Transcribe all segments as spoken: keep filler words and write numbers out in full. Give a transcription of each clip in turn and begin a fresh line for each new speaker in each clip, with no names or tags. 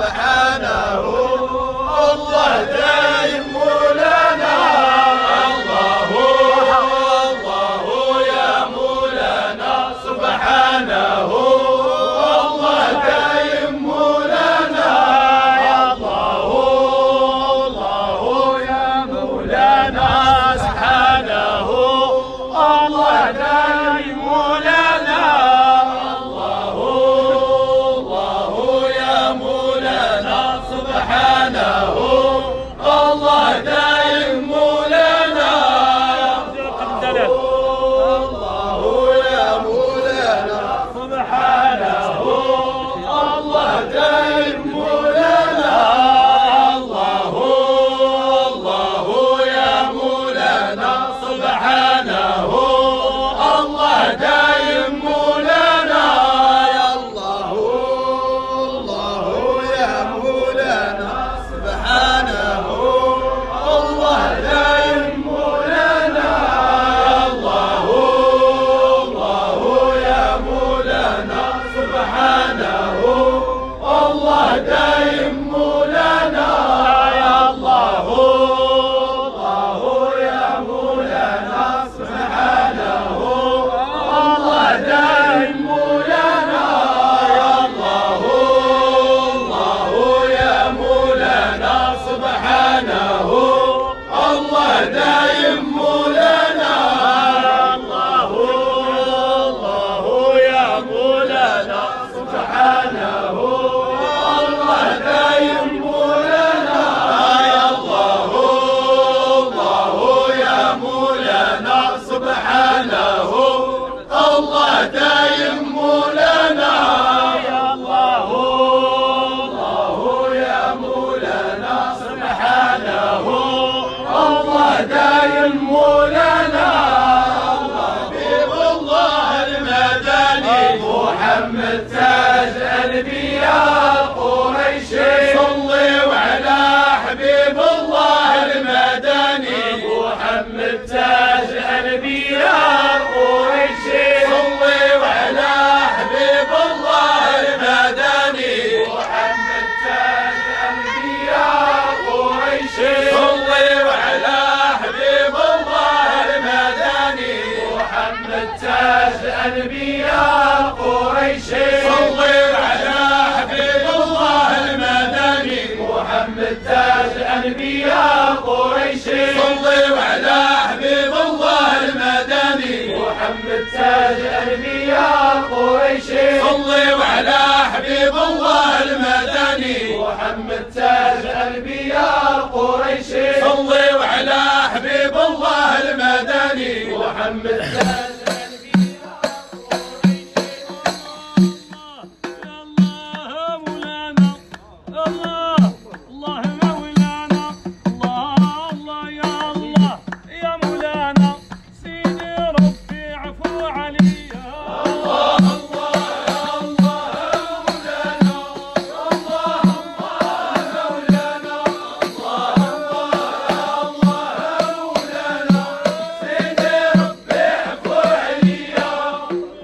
سبحانه الله دايم مولانا. الله الله يا مولانا سبحانه الله دايم مولانا. الله الله يا مولانا سبحانه الله دايم مولانا. الله الله يا مولانا سبحانه الله دايم مولانا. الله يا مولانا سبحانه الله دايم مولانا. الله الله يا مولانا سبحانه الله دايم مولانا. يا الله الله يا مولانا سبحانه الله دايم مولانا. الله الله يا مولانا سبحانه الله دايم مولانا. يا الله الله يا مولانا سبحانه الله دايم مولانا. يا الله الله يا مولانا سبحانه الله دايم مولانا. الله الله يا مولانا سبحانه الله دايم مولانا. يا الله الله يا مولانا سبحانه الله دايم مولانا. يا الله الله يا مولانا سبحانه الله دايم مولانا. حبيب الله المدني محمد تاج الانبياء قريشي. صلي وعلى حبيب الله المدني محمد تاج الانبياء قريشي. صلي وعلى حبيب الله المدني محمد تاج الانبياء قريشي. صلي وعلى حبيب الله المدني محمد تاج الانبياء قريشي. صلي وعلى حبيب الله المدني محمد تاج الانبياء قريشي. صلي وعلى حبيب الله المدني محمد تاج الانبياء قريشي. صلي وعلى حبيب الله المدني محمد تاج الانبياء قريشي. صلي وعلى حبيب الله المدني محمد تاج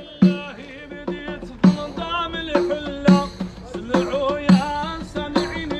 سمعوا يا سامعين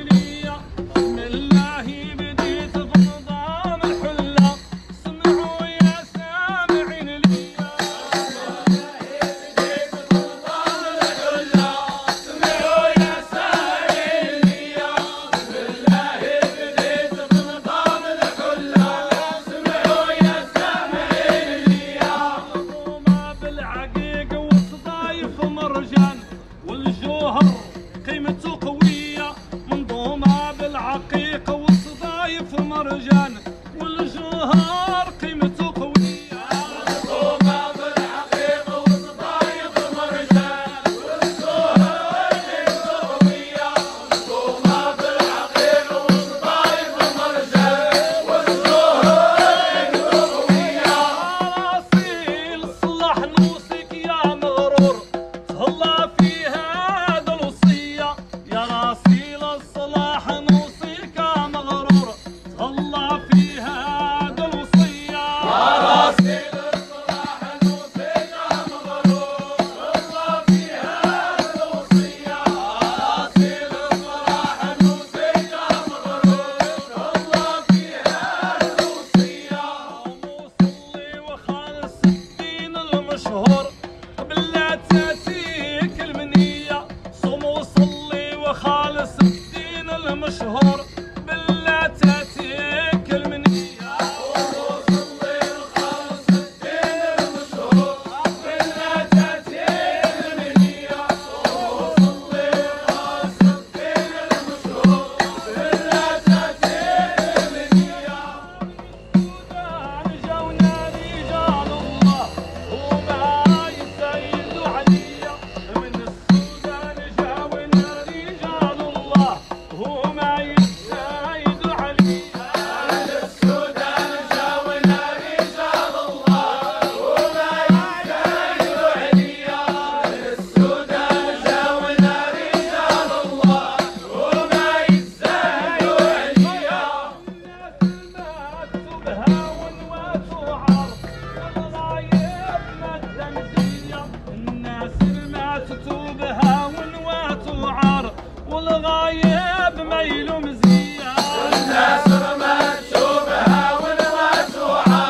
الخيل مزية والناس رمت شوبها والمسوحة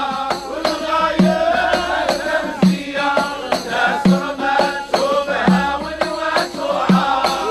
والغايب تمزية والناس رمت شوبها والمسوحة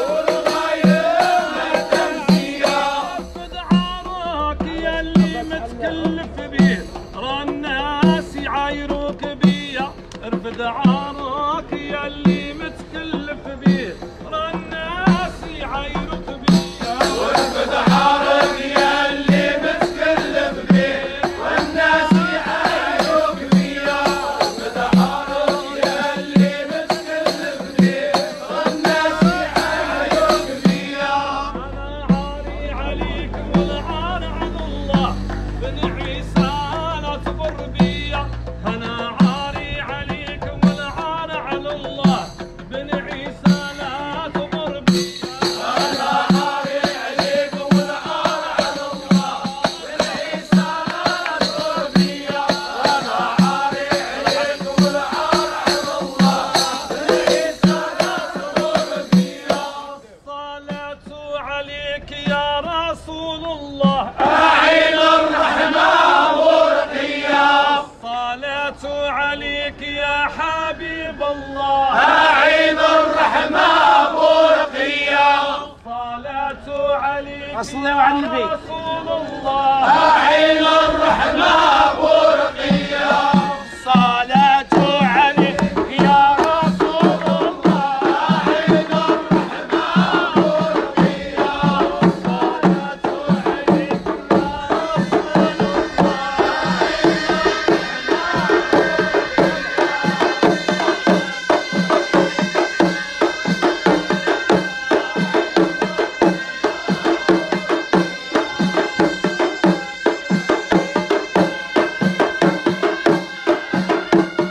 والغايب تمزية رفض عارك يلي متكلف بيه را الناس يعايروك بيه ارفد عارك يلي متكلف بيه را الناس يعايروك بيه وارفد عارك يلي متكلف بيه والناس يعايروك بيه وارفد عارك يلي متكلف بيه والناس يعايروك بيه انا عاري عليك والعار عن الله بن عيسى لا تضر بيه انا عاري عليك والعار على الله بن عيسى لا تضر بيه انا عاري عليك والعار على الله بن عيسى لا تضر بيه انا عاري عليك والعار على الله بن عيسى لا تضر بيه الصلاة عليك يا رسول الله أعين الرحمة ورقية الصلاة عليك يا حبيب الله أعين الرحمة ورقية الصلاة عليك
أصلي وعن النبي.
يا رسول الله أعين الرحمة ورقية الصلاة عليك يا رسول الله أعين الرحمة ورقية الصلاة عليك يا رسول الله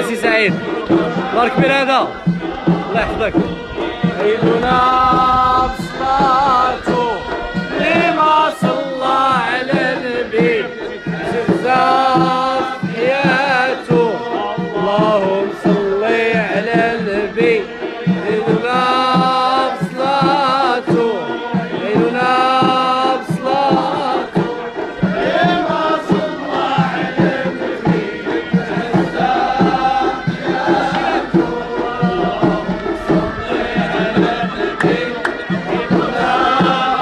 الله سي سعيد، نهار كبير هذا، الله يحفظك. عيدنا بصلاته لما صلى على النبي بزاف حياته، اللهم صلي على النبي. عيدنا بصلاته عيدنا بصلاته لما صلى على النبي بزاف حياته، اللهم صلي على النبي. عيدنا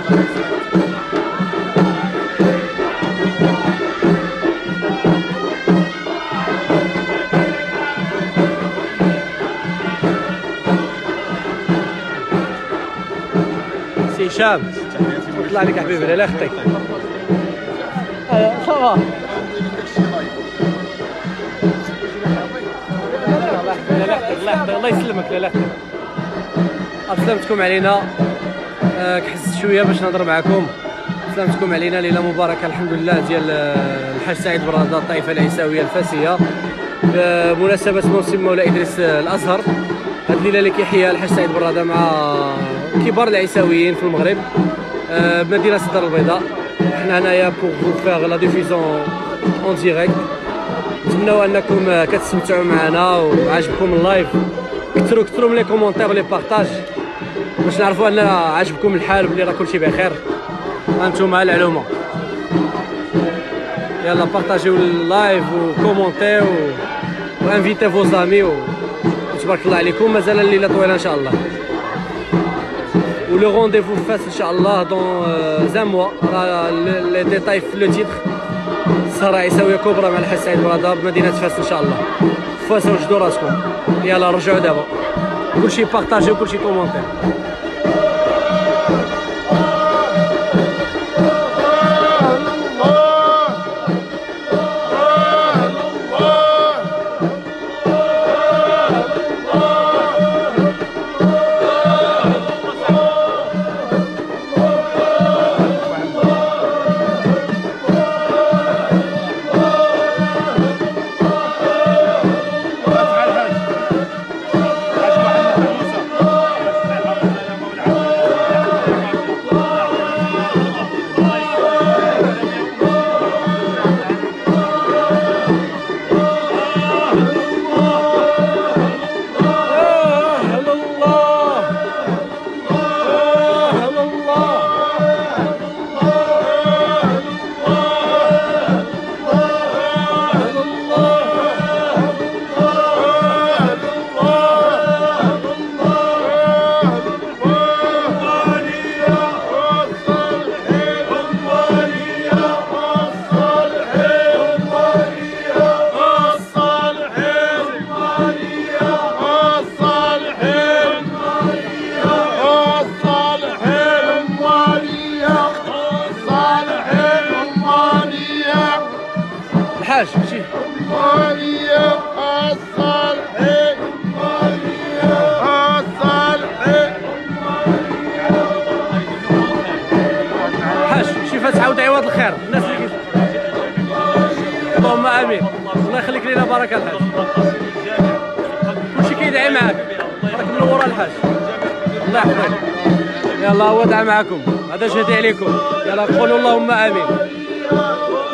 سي هشام طلع لك حبيبي لا يخطيك صافا الله يسلمك لا لا سلامتكم علينا. أه كحست شويه باش نهضر معكم. سلامتكم علينا، ليله مباركه الحمد لله ديال الحاج سعيد براده الطائفه العيساويه الفاسيه بمناسبه موسم مولاي ادريس الازهر. هذه الليله اللي كيحيا الحاج سعيد براده مع كبار العيساويين في المغرب أه بمدينه الدار البيضاء. حنا هنايا بوغ فو فيغ لا ديفيزيون اون ديريكت. نتمنوا انكم كتستمتعوا معنا وعجبكم اللايف. كثروا كثروا من لي كومونتير ولي بارطاج باش نعرفوا ان عجبكم الحال وبلي راه كلشي بخير. انتم العلومه يلا بارطاجيو اللايف وكومونتيو وانفيتي فو زامي وتبارك الله عليكم. مازال الليله طويله ان شاء الله. ولو رونديفو فاس ان شاء الله دون زان موا. راه لي ديتاي في لو تيتر سهرة عيساوية كبرى مع الحاج سعيد براده بمدينة فاس ان شاء الله. فاس وجدوا راسكم. يلا رجعوا دابا كلشي بارطاجيو كلشي كومونتير. الحاج شي
مالية الصالحين مالية الصالحين.
الحاج شي فات عاود عوض الخير الناس اللي كيف. اللهم امين. الله يخليك لينا بركه الحاج. كلشي كيدعي معاك راك منور الحاج. الله يحفظك. يلا هو دعا معكم هذا شهدي عليكم. يلا قولوا اللهم امين.